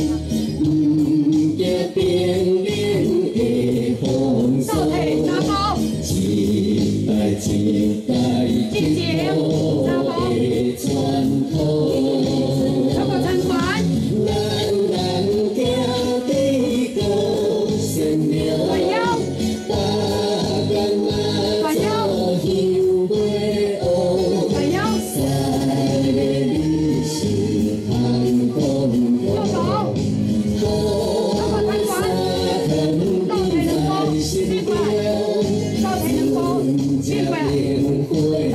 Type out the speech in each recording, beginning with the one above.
不惊冰冷的风霜，一代一代刻苦的传统。人人行地高善良，百年嘛做香袂乌，三个历史通讲讲，好沙腾地在心中，人家灵魂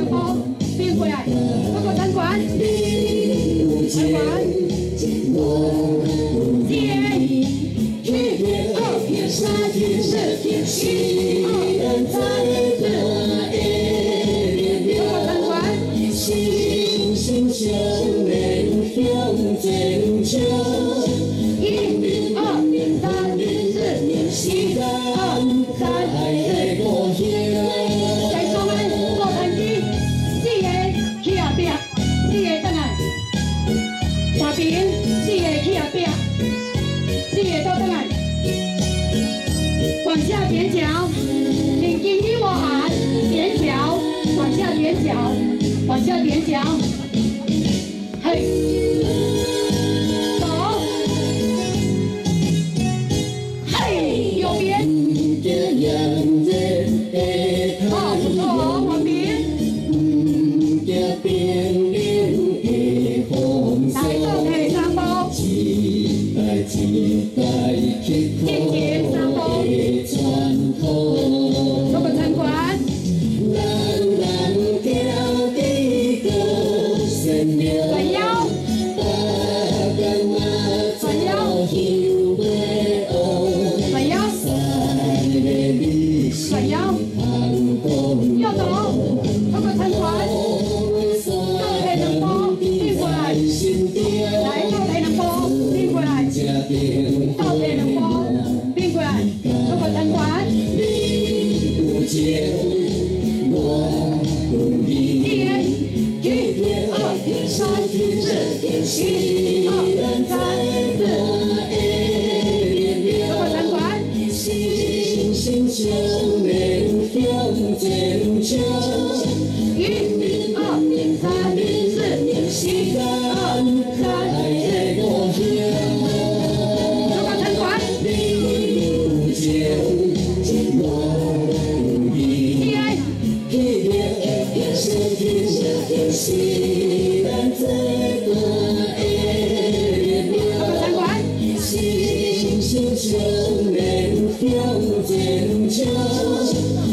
你有情，我有意。一天二天三天四天，世人在看的力量，心心相连向前冲。一年二年三年四年，时间可爱的故乡。 往下踮脚，眼睛与我喊，踮脚，往下踮脚，往下踮脚，嘿，走，嘿，右边，哦，不错哦，往边，来个腿上包， 一代一代刻苦的传统。 做个参观。 人人行地高善良， 转腰， 百年嘛做香袂乌， 转腰， 三个历史转腰， 通讲右走，做个参观。倒退两步，并过来，来倒退两步，并过来，倒退两步，并过来，做个参观。 你有情，我有意。一天二天三天四天，世人在看的力做个参量， 观。 心心相连向前冲。一年二年三年四年，时间可爱的故乡。 做个参观。 你有情，我有意。一天二天三天四天，世人在看的力做个参量， 观。 心心相连向前冲。